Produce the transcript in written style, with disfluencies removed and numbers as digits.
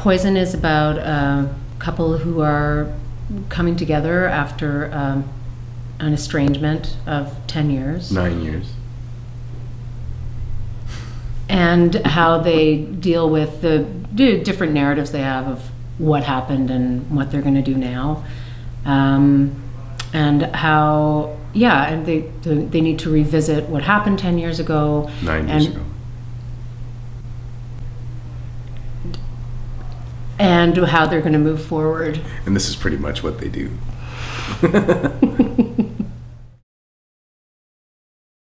Poison is about a couple who are coming together after an estrangement of 10 years. 9 years. And how they deal with the different narratives they have of what happened and what they're going to do now. And how, and they need to revisit what happened 10 years ago. 9 years ago. And how they're going to move forward. And this is pretty much what they do.